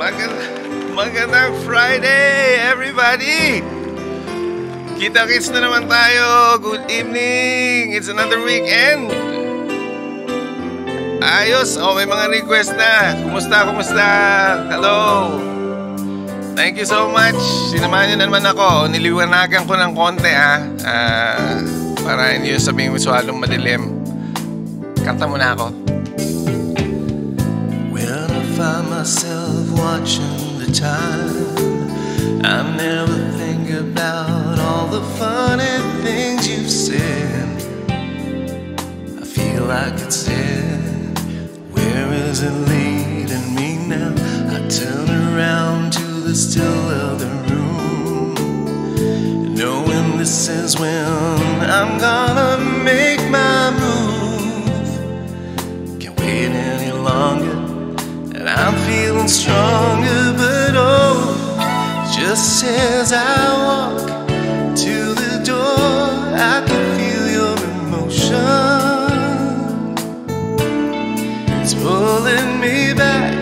Magandang Friday, everybody! Kita-kits na naman tayo. Good evening. It's another weekend. Ayos. Oh, may mga request na. Kumusta? Hello. Thank you so much. Sinamahan niyo naman ako. Niliwanagan ko ng konti, para hindi yung sabing masyadong madilim. Kanta muna ako. When I find myself watching the time, I never think about all the funny things you've said. I feel like it's dead. Where is it leading me now? I turn around to the still other room, knowing this is when I'm gonna make my move. Can't wait any longer, and I'm feeling stronger, but oh, just as I walk to the door, I can feel your emotion. It's pulling me back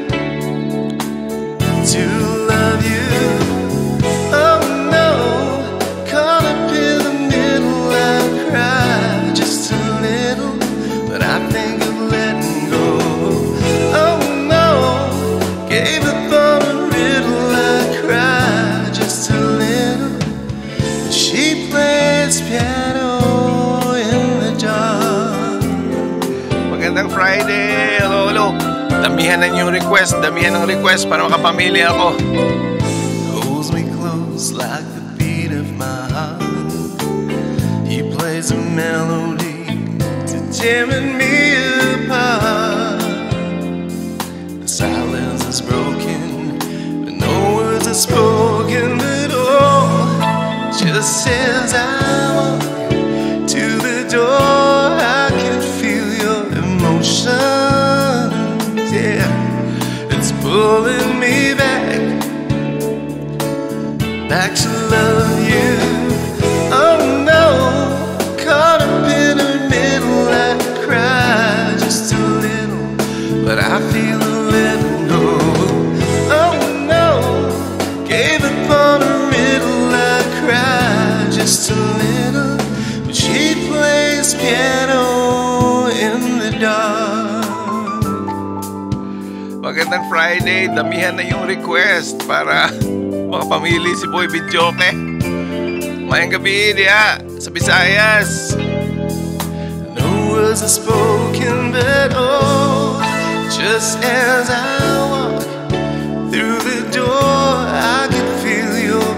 to love you. Oh no, caught up in the middle, I cry just a little, but I think of letting go. Oh no, gave up on a riddle, I cry just a little. She plays piano in the dark. Magandang Friday. Hello. Damihan ng request para makapamilya ako. Holds me close like the beat of my heart. He plays a melody to tearing me apart. The silence is broken, but no words are spoken, but oh, just as I walk to the door, I can feel your emotions. Yeah, it's pulling me back to love you. Oh no, caught up in the middle, I cry just a little, but I feel a little go. Oh no, gave up on a riddle, I cry just a little, but she plays piano in the dark. Magandang Friday. Damihan na yung request para makapamili si Boy Bidyoke. Mayang gabi diya sa Visayas. No words are spoken, but oh, just as I walk through the door, I can feel your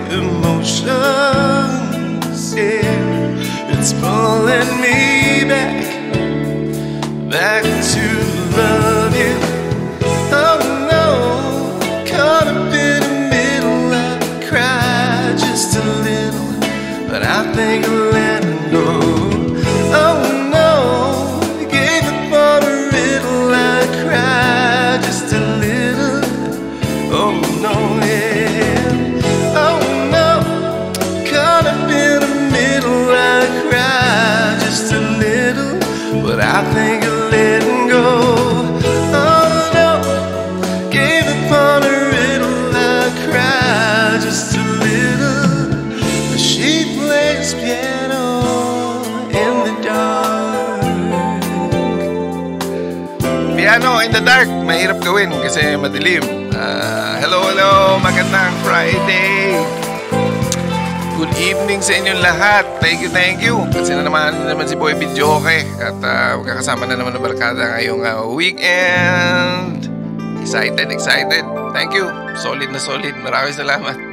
emotions. Yeah, it's pulling me back to love you. Oh no, caught up in the middle, I cry just a little, but I think I'll let it go. Oh no, gave up on a riddle, I cry just a little. Oh no, yeah. Oh no, caught up in the middle, I cry just a little, but I think I'll let it go. Just a little, but she plays piano in the dark. Piano in the dark, mahirap gawin kasi madilim. Hello, magandang Friday. Good evening sa inyong lahat. Thank you. Kasi naman si Boy Bidyoke at magkakasama na naman ng barkada ngayong weekend. Excited. Thank you. Solid na solid. Maraming salamat.